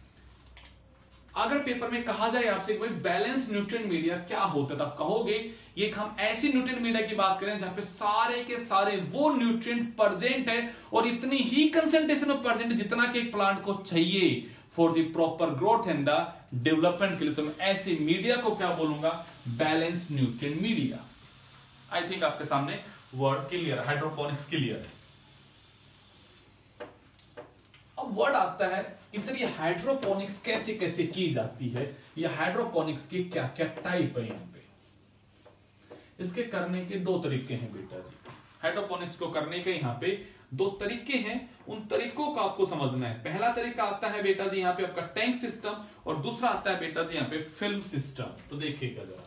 अगर पेपर में कहा जाए आपसे कि भाई बैलेंस न्यूट्रिएंट मीडिया क्या होता है, तब कहोगे ये हम ऐसी न्यूट्रिएंट मीडिया की बात करें जहां पे सारे के सारे वो न्यूट्रिएंट प्रेजेंट है और इतनी ही कंसंट्रेशन में प्रेजेंट है जितना कि एक प्लांट को चाहिए for the proper growth and the development के लिए। तो मैं ऐसे मीडिया को क्या बोलूंगा, balance nutrient media. I think आपके सामने वर्ड क्लियर, हाइड्रोपोनिक्स क्लियर है। अब वर्ड आता है कि सर ये हाइड्रोपोनिक्स कैसे कैसे की जाती है, ये हाइड्रोपोनिक्स की क्या क्या टाइप है। यहाँ पे इसके करने के दो तरीके हैं बेटा जी। हाइड्रोपोनिक्स को करने के यहाँ पे दो तरीके हैं, उन तरीकों का आपको समझना है। पहला तरीका आता है बेटा जी यहाँ पे आपका टैंक सिस्टम, और दूसरा आता है बेटा जी यहाँ पे फिल्म सिस्टम। तो देखिएगा जरा,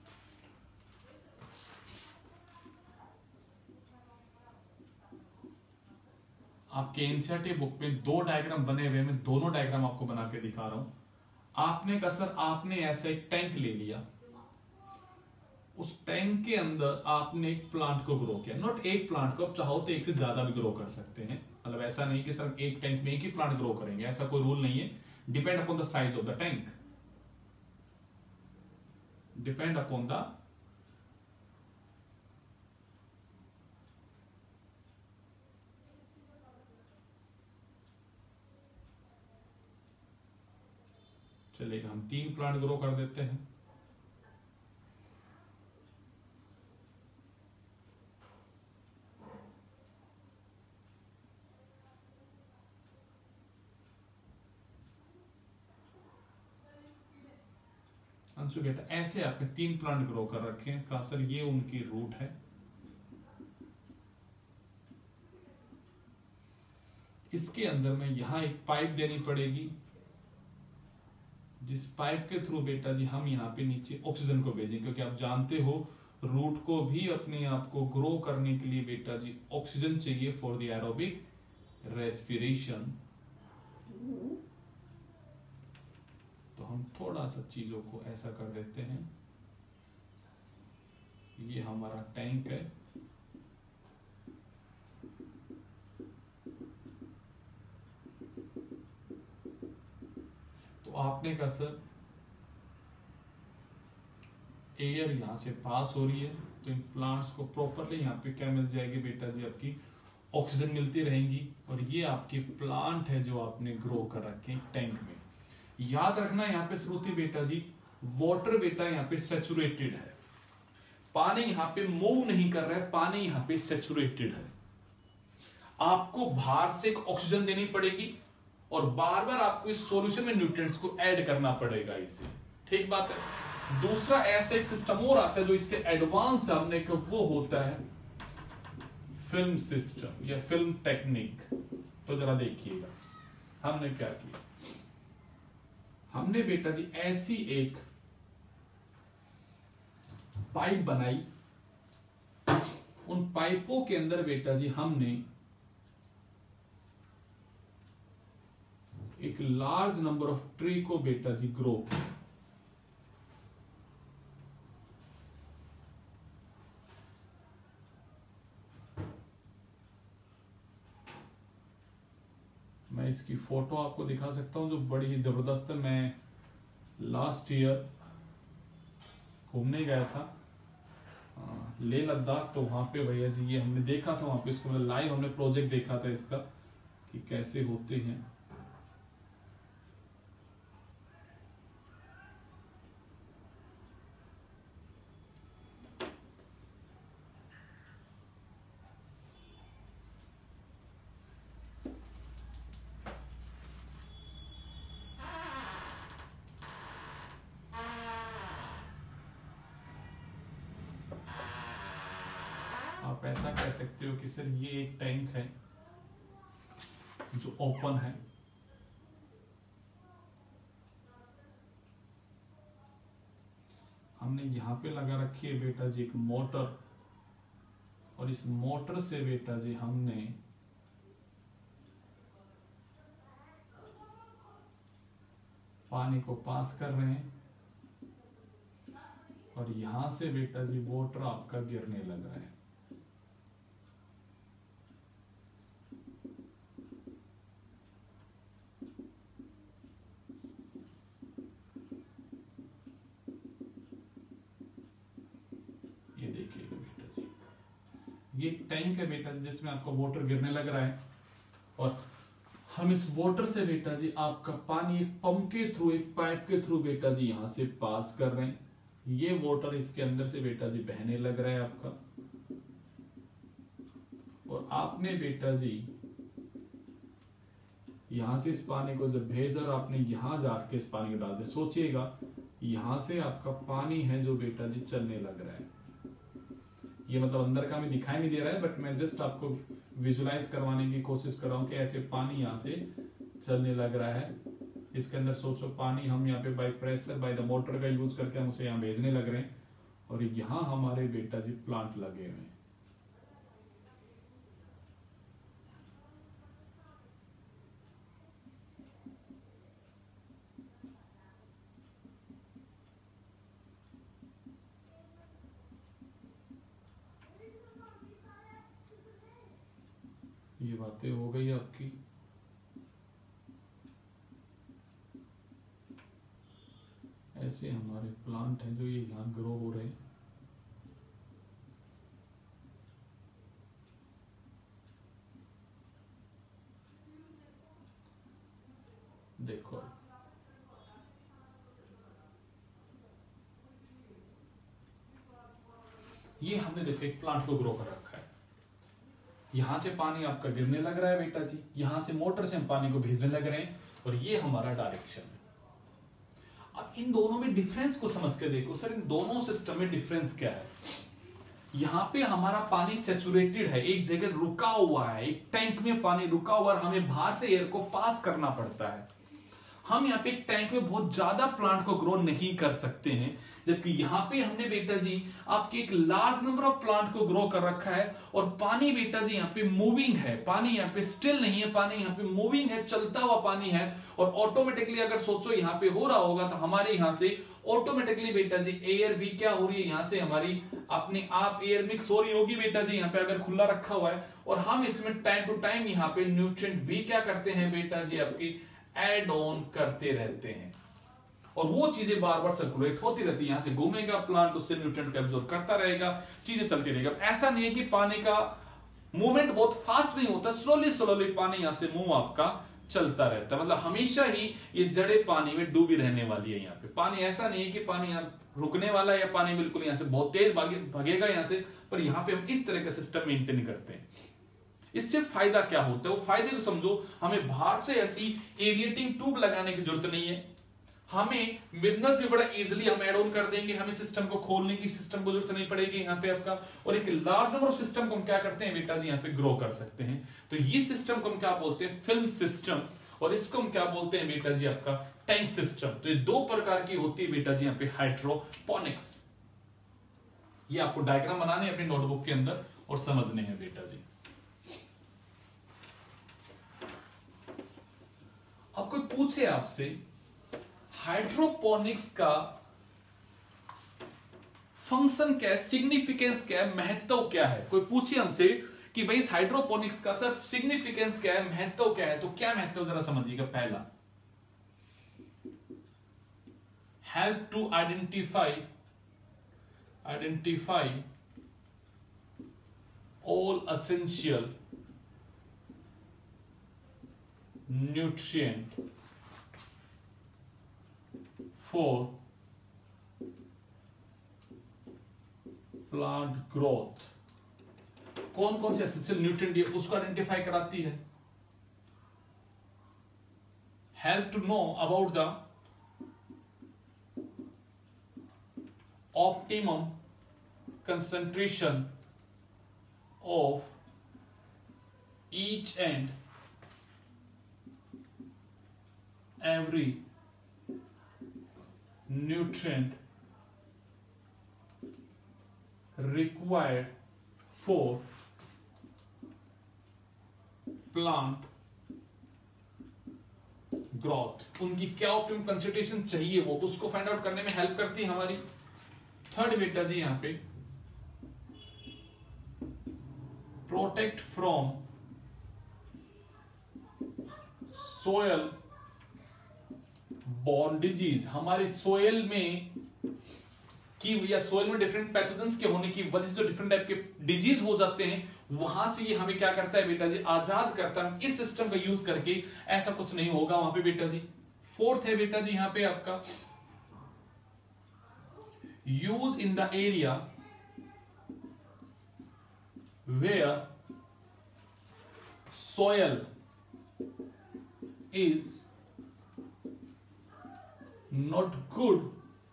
आपके एनसीईआरटी बुक में दो डायग्राम बने हुए, मैं दोनों डायग्राम आपको बना के दिखा रहा हूं। आपने कहा सर आपने ऐसा एक टैंक ले लिया, उस टैंक के अंदर आपने एक प्लांट को ग्रो किया। नॉट एक प्लांट को, आप चाहो तो एक से ज्यादा भी ग्रो कर सकते हैं। मतलब ऐसा नहीं कि सर एक टैंक में एक ही प्लांट ग्रो करेंगे, ऐसा कोई रूल नहीं है। Depend upon the size of the tank, depend upon the चलेगा, हम तीन प्लांट ग्रो कर देते हैं। अंशु बेटा ऐसे आपने तीन प्लांट ग्रो कर रखे हैं, कहा सर ये उनकी रूट है। इसके अंदर में यहां एक पाइप देनी पड़ेगी, जिस पाइप के थ्रू बेटा जी हम यहाँ पे नीचे ऑक्सीजन को भेजेंगे, क्योंकि आप जानते हो रूट को भी अपने आप को ग्रो करने के लिए बेटा जी ऑक्सीजन चाहिए फॉर द एरोबिक रेस्पिरेशन। तो हम थोड़ा सा चीजों को ऐसा कर देते हैं, ये हमारा टैंक है, तो आपने कहा सर एयर यहां से पास हो रही है, तो इन प्लांट्स को प्रॉपरली यहाँ पे क्या मिल जाएगी बेटा जी, आपकी ऑक्सीजन मिलती रहेंगी। और ये आपके प्लांट है जो आपने ग्रो कर रखे टैंक में। याद रखना यहाँ पे श्रुति बेटा जी, वाटर बेटा यहाँ पे सेचुरेटेड है, पानी यहाँ पे मूव नहीं कर रहा है, पानी यहाँ पे सेचुरेटेड है। आपको बाहर से एक ऑक्सीजन देनी पड़ेगी और बार बार आपको इस सॉल्यूशन में न्यूट्रिएंट्स को ऐड करना पड़ेगा इसे, ठीक बात है। दूसरा ऐसा एक सिस्टम और आता है जो इससे एडवांस हमने का, वो होता है फिल्म सिस्टम या फिल्म टेक्निक। तो जरा देखिएगा हमने क्या किया, हमने बेटा जी ऐसी एक पाइप बनाई, उन पाइपों के अंदर बेटा जी हमने एक लार्ज नंबर ऑफ ट्री को बेटा जी ग्रो किया। मैं इसकी फोटो आपको दिखा सकता हूं जो बड़ी ही जबरदस्त है। मैं लास्ट ईयर घूमने गया था लेह लद्दाख, तो वहां पे भैया जी ये हमने देखा था, वहां पे इसको मतलब लाइव हमने प्रोजेक्ट देखा था इसका कि कैसे होते हैं। आप ऐसा कह सकते हो कि सर ये एक टैंक है जो ओपन है, हमने यहां पे लगा रखी है बेटा जी एक मोटर, और इस मोटर से बेटा जी हमने पानी को पास कर रहे हैं, और यहां से बेटा जी वाटर आपका गिरने लग रहा है। ये देखिएगा बेटा जी, ये टैंक है बेटा जी जिसमें आपका वाटर गिरने लग रहा है, और हम इस वाटर से बेटा जी आपका पानी एक पंप के थ्रू, एक पाइप के थ्रू बेटा जी यहां से पास कर रहे हैं। ये वाटर इसके अंदर से बेटा जी बहने लग रहा है आपका, और आपने बेटा जी यहां से इस पानी को जब भेजा और आपने यहां जाके इस पानी को डाल दिया, सोचिएगा यहां से आपका पानी है जो बेटा जी चलने लग रहा है। ये मतलब अंदर का हमें दिखाई नहीं दे रहा है, बट मैं जस्ट आपको विजुलाइज करवाने की कोशिश कर रहा हूं कि ऐसे पानी यहां से चलने लग रहा है। इसके अंदर सोचो पानी हम यहाँ पे by pressure by the motor का यूज करके हम उसे यहाँ भेजने लग रहे हैं, और यहाँ हमारे बेटा जी प्लांट लगे हुए हैं। ये बातें हो गई आपकी। ऐसे हमारे प्लांट हैं जो ये यहाँ ग्रो हो रहे हैं। देखो ये हमने देखो एक प्लांट को ग्रो कर रखा है, यहां से पानी आपका गिरने लग रहा है बेटा जी, यहां से मोटर से हम पानी को भेजने लग रहे हैं, और ये हमारा डायरेक्शन है। अब इन दोनों में डिफरेंस को समझ के देखो सर, इन दोनों सिस्टम में डिफरेंस क्या है। यहां पे हमारा पानी सैचुरेटेड है, एक जगह रुका हुआ है, एक टैंक में पानी रुका हुआ है, हमें बाहर से एयर को पास करना पड़ता है। हम यहाँ पे एक टैंक में बहुत ज्यादा प्लांट को ग्रो नहीं कर सकते हैं, जबकि यहाँ पे हमने बेटा जी आपके एक लार्ज नंबर ऑफ प्लांट को ग्रो कर रखा है, और पानी बेटा जी यहाँ पे मूविंग है, पानी यहाँ पे स्टिल नहीं है, पानी यहाँ पे मूविंग है, चलता हुआ पानी है। और ऑटोमेटिकली अगर सोचो यहाँ पे हो रहा होगा तो हमारे यहाँ से ऑटोमेटिकली बेटा जी एयर भी क्या हो रही है, यहाँ से हमारी अपने आप एयर मिक्स हो रही होगी बेटा जी, यहाँ पे अगर खुला रखा हुआ है, और हम इसमें टाइम टू टाइम यहाँ पे न्यूट्रिएंट भी क्या करते हैं बेटा जी आपकी एड ऑन करते रहते हैं, और वो चीजें बार बार सर्कुलेट होती रहती है। यहां से घूमेगा प्लांट, उससे न्यूट्रिएंट को एब्जॉर्ब करता रहेगा, चीजें चलती रहेगा। ऐसा नहीं है कि पानी का मूवमेंट बहुत फास्ट नहीं होता, स्लोली स्लोली पानी यहां से मूव आपका चलता रहता है। मतलब हमेशा ही ये जड़ें पानी में डूबी रहने वाली है। यहाँ पे पानी ऐसा नहीं है कि पानी यहाँ रुकने वाला है, या पानी बिल्कुल यहाँ से बहुत तेज भागे भागेगा यहाँ से, पर यहाँ पे हम इस तरह का सिस्टम मेंटेन करते हैं। इससे फायदा क्या होता है, वो फायदे को समझो। हमें बाहर से ऐसी एविएटिंग ट्यूब लगाने की जरूरत नहीं है, हमें मिनरल्स भी बड़ा इजीली हम ऐड ऑन कर देंगे, हमें सिस्टम को खोलने की सिस्टम को जरूरत नहीं पड़ेगी यहाँ पे आपका। और एक लार्ज नंबर ऑफ सिस्टम को हम क्या करते हैं बेटा जी यहाँ पे ग्रो कर सकते हैं। तो ये सिस्टम को हम क्या बोलते हैं, फिल्म सिस्टम, और इसको हम क्या बोलते हैं बेटा जी आपका टैंक सिस्टम। तो ये दो प्रकार की होती है बेटा जी यहाँ पे हाइड्रोपोनिक्स। ये आपको डायग्राम बनाने अपनी नोटबुक के अंदर और समझने हैं बेटा जी। अब कोई पूछे आपसे हाइड्रोपोनिक्स का फंक्शन क्या है, सिग्निफिकेंस क्या है, महत्व क्या है, कोई पूछे हमसे कि भाई इस हाइड्रोपोनिक्स का सर सिग्निफिकेंस क्या है, महत्व क्या है, तो क्या महत्व जरा समझिएगा। पहला, help to identify identify all essential nutrient for plant growth. कौन कौन से एसेंशियल न्यूट्रिएंट है उसको आइडेंटिफाई कराती है। Help to know about the optimum concentration of each and every nutrient required for plant growth। उनकी क्या ऑप्टिमम कंसंट्रेशन चाहिए वो उसको फाइंड आउट करने में हेल्प करती है हमारी। थर्ड बेटा जी यहां पे protect from soil borne disease. हमारे सोयल में की या सोयल में डिफरेंट पैथोजेंस के होने की वजह से जो डिफरेंट टाइप के डिजीज हो जाते हैं, वहां से ये हमें क्या करता है बेटा जी, आजाद करता है। इस सिस्टम का यूज करके ऐसा कुछ नहीं होगा वहां पे बेटा जी। फोर्थ है बेटा जी यहां पे आपका use in the area where soil is not good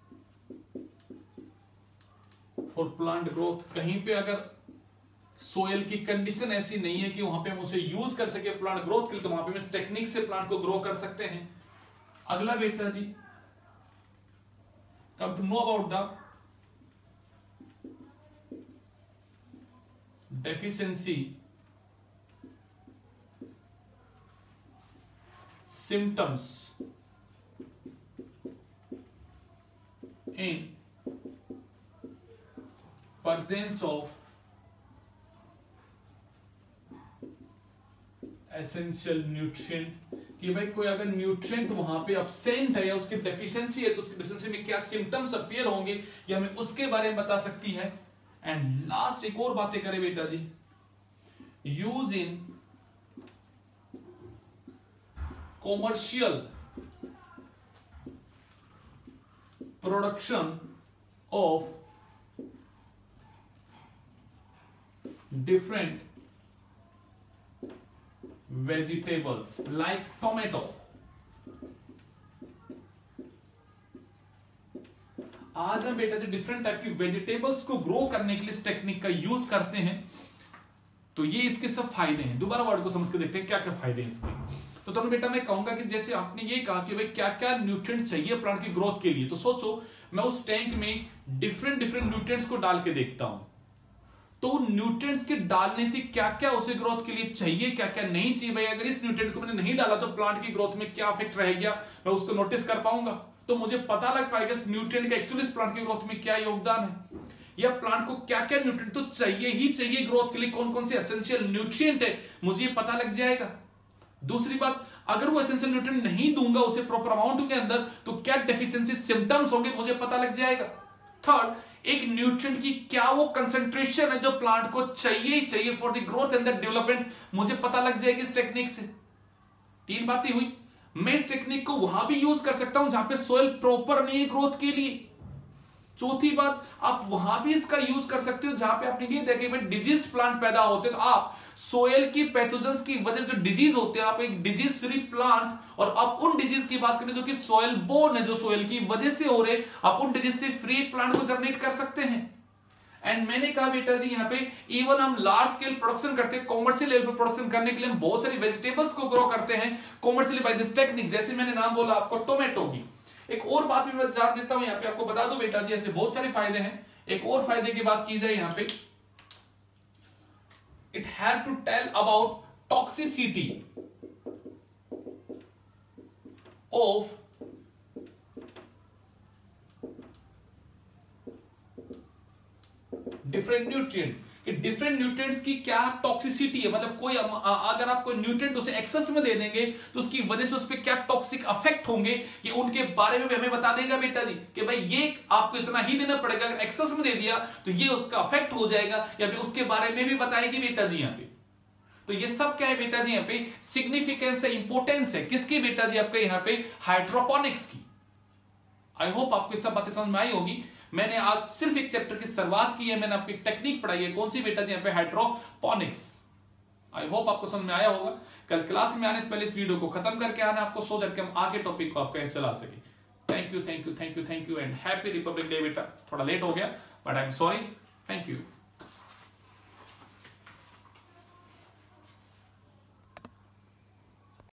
for plant growth। कहीं पे अगर सोयल की कंडीशन ऐसी नहीं है कि वहां पे हम उसे यूज कर सके प्लांट ग्रोथ के लिए, तो वहां पे हम इस टेक्निक से प्लांट को ग्रो कर सकते हैं। अगला बेटा जी, come to know about the deficiency symptoms in presence of essential nutrient। कि भाई कोई अगर न्यूट्रिएंट वहां पे absent है या उसकी डेफिशिएंसी है तो उसकी डेफिशिएंसी में क्या सिम्टम्स अपीयर होंगे ये हमें उसके बारे में बता सकती है। एंड लास्ट एक और बातें करें बेटा जी, use in commercial production of different vegetables like tomato। आज हम बेटा जो डिफरेंट टाइप की वेजिटेबल्स को ग्रो करने के लिए इस टेक्निक का यूज करते हैं, तो ये इसके सब फायदे हैं। दोबारा वर्ड को समझ के देखते हैं क्या क्या फायदे हैं इसके। तो तुम बेटा मैं कहूंगा कि जैसे आपने ये कहा कि भाई क्या क्या न्यूट्रिएंट चाहिए प्लांट की ग्रोथ के लिए, तो सोचो मैं उस टैंक में डिफरेंट डिफरेंट न्यूट्रिएंट्स को डाल के देखता हूं, तो न्यूट्रिएंट्स के डालने से क्या क्या उसे ग्रोथ के लिए चाहिए, क्या क्या नहीं चाहिए। भाई अगर इस न्यूट्रिएंट को मैंने नहीं डाला तो प्लांट की ग्रोथ में क्या इफेक्ट रह गया, मैं उसको नोटिस कर पाऊंगा, तो मुझे पता लग पाएगा इस न्यूट्रिएंट का एक्चुअली इस प्लांट की ग्रोथ में क्या योगदान है, या प्लांट को क्या क्या न्यूट्रिएंट तो चाहिए ही चाहिए ग्रोथ के लिए, कौन कौन से एसेंशियल न्यूट्रिएंट है मुझे ये पता लग जाएगा। दूसरी बात, अगर वो एसेंशियल न्यूट्रिएंट नहीं दूंगा उसे प्रॉपर अमाउंट के अंदर, तो क्या डेफिशिएंसी सिम्टम्स होंगे मुझे पता लग जाएगा। थर्ड, एक न्यूट्रिएंट की क्या वो कंसंट्रेशन है जो प्लांट को चाहिए ही चाहिए for the growth and the development, मुझे पता लग जाएगी इस टेक्निक से। तीन बातें हुई। मैं इस टेक्निक को वहां भी यूज कर सकता हूं जहां पे सोयल प्रॉपर नहीं है ग्रोथ के लिए। चौथी बात, आप वहां भी इसका यूज कर सकते हो जहां पे आपने ये देखा भाई डिजीज प्लांट पैदा होते हैं, तो आप सोयल की पैथोजेंस की वजह से डिजीज होते हैं, आप एक डिजीज फ्री प्लांट, और आप उन डिजीज की बात करें जो कि सोयल बोर्न है, जो सोयल की वजह से हो रहे, आप उन डिजीज से फ्री प्लांट को जनरेट कर सकते हैं। एंड मैंने कहा बेटा जी यहाँ पे इवन हम लार्ज स्केल प्रोडक्शन करते हैं, कॉमर्शियल लेवल पर प्रोडक्शन करने के लिए हम बहुत सारी वेजिटेबल्स को ग्रो करते हैं कॉमर्शियली बाय दिस टेक्निक। जैसे मैंने नाम बोला आपको टोमेटो की। एक और बात भी मैं जान देता हूं यहाँ पे, आपको बता दो बेटा जी, ऐसे बहुत सारे फायदे हैं। एक और फायदे की बात की जाए यहाँ पे, it have to tell about toxicity of different nutrient, कि डिफरेंट न्यूट्रिएंट्स की क्या टॉक्सिसिटी है, मतलब कोई अगर आपको न्यूट्रिएंट उसे एक्सेस में दे देंगे तो उसकी वजह से उस पर क्या टॉक्सिक इफेक्ट होंगे, ये उनके बारे में भी हमें बता देगा बेटा जी कि भाई ये आपको इतना ही देना पड़ेगा, अगर एक्सेस में दे दिया तो ये उसका इफेक्ट हो जाएगा, या फिर उसके बारे में भी बताएगी बेटा जी यहाँ पे। तो ये सब क्या है बेटा जी यहाँ पे, सिग्निफिकेंस है, इंपोर्टेंस है किसकी बेटा जी, आपके यहाँ पे हाइड्रोपोनिक्स की। आई होप आपको ये सब बातें समझ में आई होगी। मैंने आज सिर्फ एक चैप्टर की शुरुआत की है, मैंने आपको एक टेक्निक पढ़ाई है, कौन सी बेटा जी यहाँ पे, हाइड्रोपोनिक्स। आई होप आपको समझ में आया होगा। कल क्लास में आने से पहले इस वीडियो को खत्म करके आना आपको, सो दैट कि हम आगे टॉपिक को आपको चला सके। Thank you thank you thank you thank you and happy republic day बेटा। थोड़ा लेट हो गया but I am sorry. Thank you.